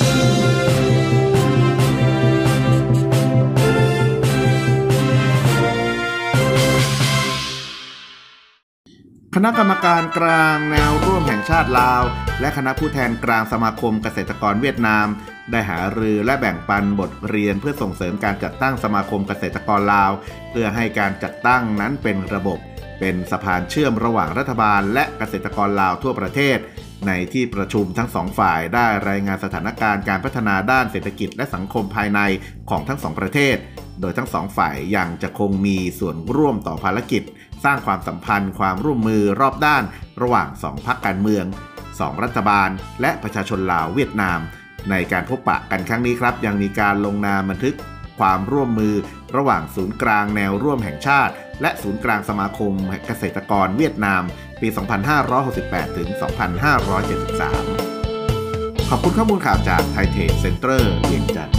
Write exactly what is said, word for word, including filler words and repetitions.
คณะกรรมการกลางแนวร่วมแห่งชาติลาวและคณะผู้แทนกลางสมาคมเกษตรกรเวียดนามได้หารือและแบ่งปันบทเรียนเพื่อส่งเสริมการจัดตั้งสมาคมเกษตรกรลาวเพื่อให้การจัดตั้งนั้นเป็นระบบเป็นสะพานเชื่อมระหว่างรัฐบาลและเกษตรกรลาวทั่วประเทศในที่ประชุมทั้งสองฝ่ายได้รายงานสถานการณ์การพัฒนาด้านเศรษฐกิจและสังคมภายในของทั้งสองประเทศโดยทั้งสองฝ่ายยังจะคงมีส่วนร่วมต่อภารกิจสร้างความสัมพันธ์ความร่วมมือรอบด้านระหว่างสองพรรคการเมืองสองรัฐบาลและประชาชนลาวเวียดนามในการพบปะกันครั้งนี้ครับยังมีการลงนามบันทึกความร่วมมือระหว่างศูนย์กลางแนวร่วมแห่งชาติและศูนย์กลางสมาคมเกษตรกรเวียดนามปี สองพันห้าร้อยหกสิบแปด ถึง สองพันห้าร้อยเจ็ดสิบสาม ขอบคุณข้อมูลข่าวจากไทยเทรดเซ็นเตอร์เวียงจันทร์